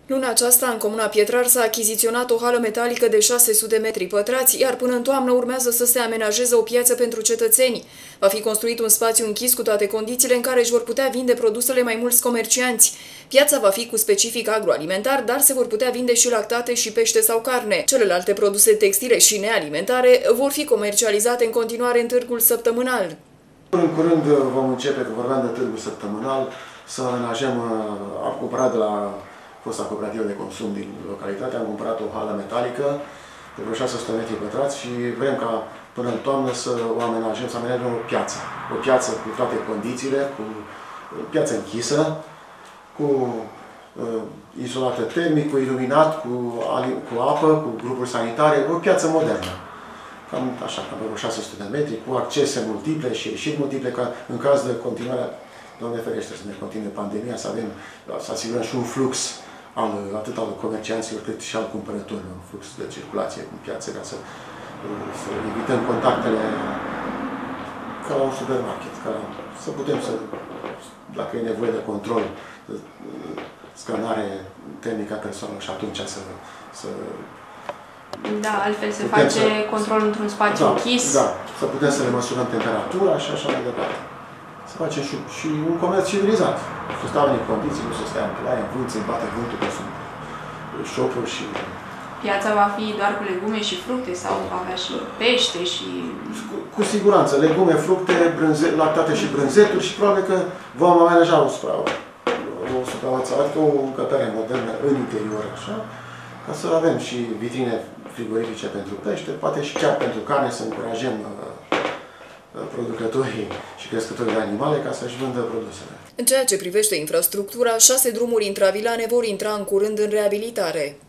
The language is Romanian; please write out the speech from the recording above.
Luna aceasta, în comuna Pietrar, s-a achiziționat o hală metalică de 600 metri pătrați, iar până în toamnă urmează să se amenajeze o piață pentru cetățeni. Va fi construit un spațiu închis cu toate condițiile în care își vor putea vinde produsele mai mulți comercianți. Piața va fi cu specific agroalimentar, dar se vor putea vinde și lactate și pește sau carne. Celelalte produse textile și nealimentare vor fi comercializate în continuare în târgul săptămânal. În curând vom începe, că vorbeam de târgul săptămânal, să amenajăm, am cumpărat de la fosta cooperativă de consum din localitate, am cumpărat o hală metalică de vreo 600 metri pătrați și vrem ca până în toamnă să o amenajăm, să amenajăm o piață. O piață cu toate condițiile, cu piață închisă, cu izolată termic, cu iluminat, cu apă, cu grupuri sanitare, o piață modernă. Cam așa, cam vreo 600 de metri, cu accese multiple și ieșiri multiple, ca în caz de continuare, Doamne ferește, să ne continue pandemia, să asigurăm și un flux atât al comercianților cât și al cumpărătorilor, un flux de circulație în piață, ca să evităm contactele ca la un supermarket, să putem să, dacă e nevoie de control, scanare termică a persoanelor și atunci să da, altfel se face control într-un spațiu închis. Da, să putem să le măsurăm temperatura și așa mai departe. Să facem și un comerț civilizat. Să stau în condiții, nu să stea în ploaie, în vânt, să-i bate vântul, că sunt șopuri și... Piața va fi doar cu legume și fructe sau va avea și pește și... Cu siguranță, legume, fructe, lactate și brânzeturi și probabil că vom amenaja o suprafață, adică o încăpere modernă în interior, așa, ca să avem și vitrine frigorifice pentru pește, poate și chiar pentru carne, să încurajăm producătorii și crescătorii de animale ca să-și vândă produsele. În ceea ce privește infrastructura, 6 drumuri intravilane vor intra în curând în reabilitare.